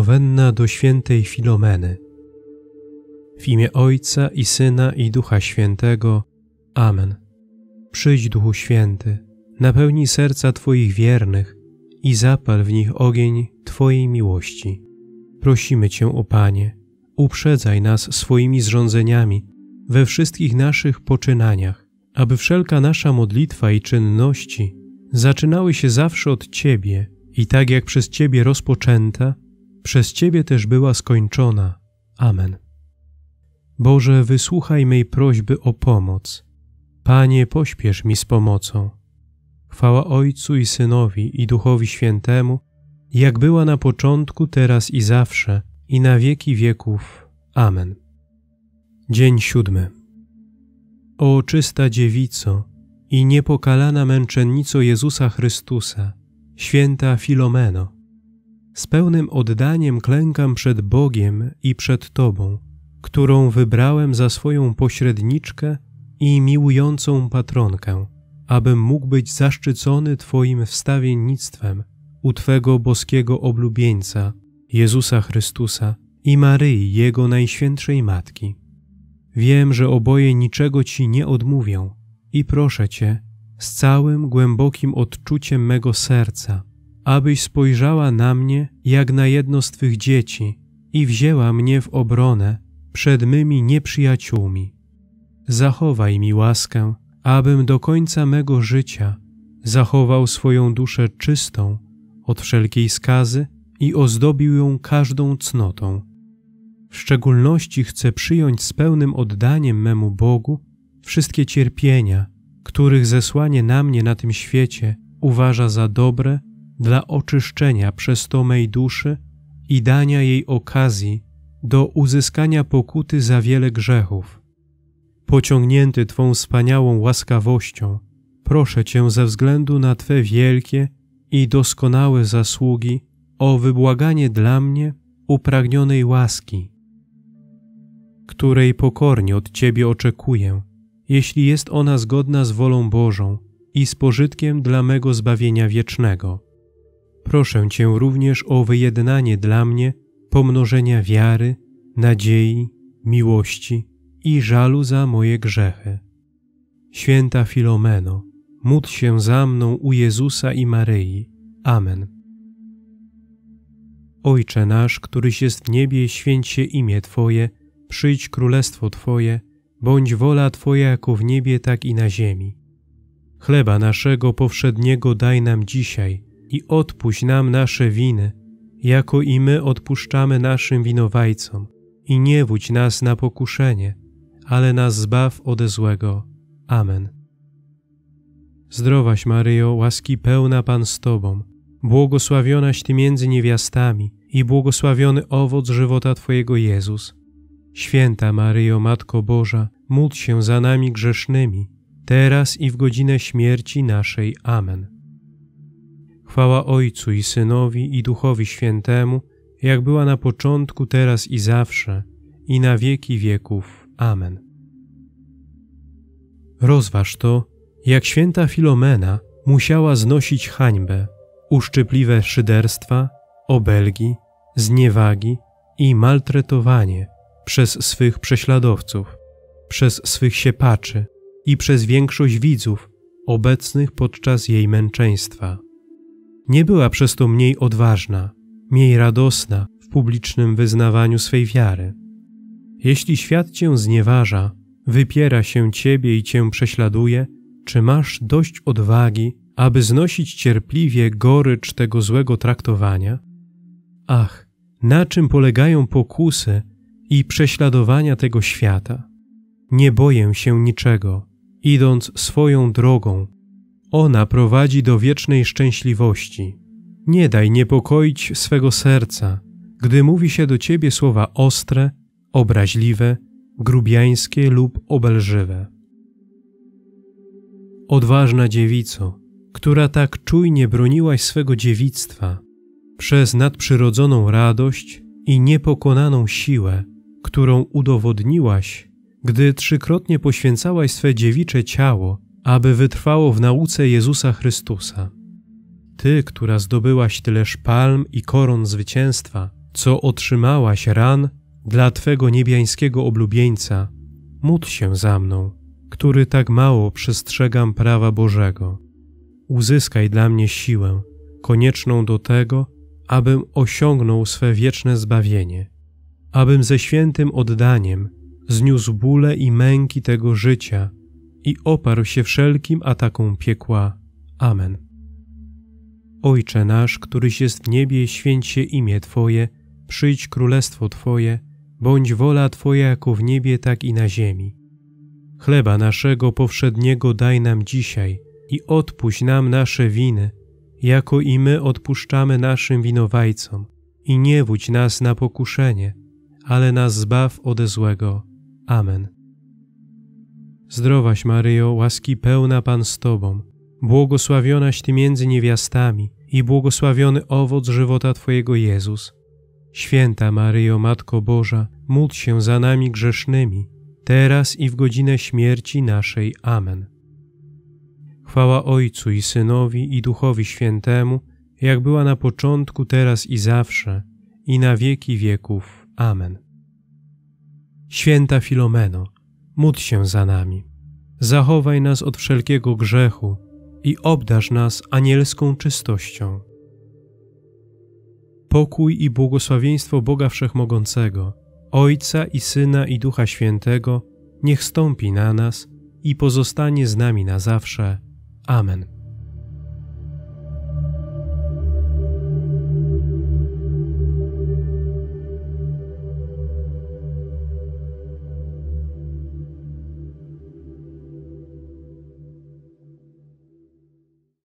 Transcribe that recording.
Nowenna do świętej Filomeny. W imię Ojca i Syna i Ducha Świętego. Amen. Przyjdź, Duchu Święty, napełnij serca Twoich wiernych i zapal w nich ogień Twojej miłości. Prosimy Cię, o Panie, uprzedzaj nas swoimi zrządzeniami we wszystkich naszych poczynaniach, aby wszelka nasza modlitwa i czynności zaczynały się zawsze od Ciebie i tak jak przez Ciebie rozpoczęta, przez Ciebie też była skończona. Amen. Boże, wysłuchaj mej prośby o pomoc. Panie, pośpiesz mi z pomocą. Chwała Ojcu i Synowi i Duchowi Świętemu, jak była na początku, teraz i zawsze, i na wieki wieków. Amen. Dzień 7. O czysta dziewico i niepokalana męczennico Jezusa Chrystusa, święta Filomeno, z pełnym oddaniem klękam przed Bogiem i przed Tobą, którą wybrałem za swoją pośredniczkę i miłującą patronkę, abym mógł być zaszczycony Twoim wstawiennictwem u Twego boskiego oblubieńca, Jezusa Chrystusa i Maryi, Jego Najświętszej Matki. Wiem, że oboje niczego Ci nie odmówią i proszę Cię z całym głębokim odczuciem mego serca, abyś spojrzała na mnie jak na jedno z Twych dzieci i wzięła mnie w obronę przed mymi nieprzyjaciółmi. Zachowaj mi łaskę, abym do końca mego życia zachował swoją duszę czystą od wszelkiej skazy i ozdobił ją każdą cnotą. W szczególności chcę przyjąć z pełnym oddaniem memu Bogu wszystkie cierpienia, których zesłanie na mnie na tym świecie uważa za dobre dla oczyszczenia przez to mej duszy i dania jej okazji do uzyskania pokuty za wiele grzechów. Pociągnięty Twą wspaniałą łaskawością, proszę Cię ze względu na Twe wielkie i doskonałe zasługi o wybłaganie dla mnie upragnionej łaski, której pokornie od Ciebie oczekuję, jeśli jest ona zgodna z wolą Bożą i z pożytkiem dla mego zbawienia wiecznego. Proszę Cię również o wyjednanie dla mnie pomnożenia wiary, nadziei, miłości i żalu za moje grzechy. Święta Filomeno, módl się za mną u Jezusa i Maryi. Amen. Ojcze nasz, któryś jest w niebie, święć się imię Twoje, przyjdź królestwo Twoje, bądź wola Twoja jako w niebie, tak i na ziemi. Chleba naszego powszedniego daj nam dzisiaj i odpuść nam nasze winy, jako i my odpuszczamy naszym winowajcom. I nie wódź nas na pokuszenie, ale nas zbaw ode złego. Amen. Zdrowaś Maryjo, łaski pełna Pan z Tobą, błogosławionaś Ty między niewiastami i błogosławiony owoc żywota Twojego Jezus. Święta Maryjo, Matko Boża, módl się za nami grzesznymi, teraz i w godzinę śmierci naszej. Amen. Chwała Ojcu i Synowi i Duchowi Świętemu, jak była na początku, teraz i zawsze, i na wieki wieków. Amen. Rozważ to, jak święta Filomena musiała znosić hańbę, uszczypliwe szyderstwa, obelgi, zniewagi i maltretowanie przez swych prześladowców, przez swych siepaczy i przez większość widzów obecnych podczas jej męczeństwa. Nie była przez to mniej odważna, mniej radosna w publicznym wyznawaniu swej wiary. Jeśli świat Cię znieważa, wypiera się Ciebie i Cię prześladuje, czy masz dość odwagi, aby znosić cierpliwie gorycz tego złego traktowania? Ach, na czym polegają pokusy i prześladowania tego świata? Nie boję się niczego, idąc swoją drogą. Ona prowadzi do wiecznej szczęśliwości. Nie daj niepokoić swego serca, gdy mówi się do Ciebie słowa ostre, obraźliwe, grubiańskie lub obelżywe. Odważna dziewico, która tak czujnie broniłaś swego dziewictwa, przez nadprzyrodzoną radość i niepokonaną siłę, którą udowodniłaś, gdy trzykrotnie poświęcałaś swe dziewicze ciało, aby wytrwało w nauce Jezusa Chrystusa. Ty, która zdobyłaś tyleż palm i koron zwycięstwa, co otrzymałaś ran dla Twego niebiańskiego oblubieńca, módl się za mną, który tak mało przestrzegam prawa Bożego. Uzyskaj dla mnie siłę, konieczną do tego, abym osiągnął swe wieczne zbawienie, abym ze świętym oddaniem zniósł bóle i męki tego życia i oparł się wszelkim atakom piekła. Amen. Ojcze nasz, któryś jest w niebie, święć się imię Twoje, przyjdź królestwo Twoje, bądź wola Twoja jako w niebie, tak i na ziemi. Chleba naszego powszedniego daj nam dzisiaj i odpuść nam nasze winy, jako i my odpuszczamy naszym winowajcom. I nie wódź nas na pokuszenie, ale nas zbaw ode złego. Amen. Zdrowaś Maryjo, łaski pełna Pan z Tobą, błogosławionaś Ty między niewiastami i błogosławiony owoc żywota Twojego Jezus. Święta Maryjo, Matko Boża, módl się za nami grzesznymi, teraz i w godzinę śmierci naszej. Amen. Chwała Ojcu i Synowi i Duchowi Świętemu, jak była na początku, teraz i zawsze, i na wieki wieków. Amen. Święta Filomeno, módl się za nami. Zachowaj nas od wszelkiego grzechu i obdarz nas anielską czystością. Pokój i błogosławieństwo Boga Wszechmogącego, Ojca i Syna i Ducha Świętego, niech stąpi na nas i pozostanie z nami na zawsze. Amen.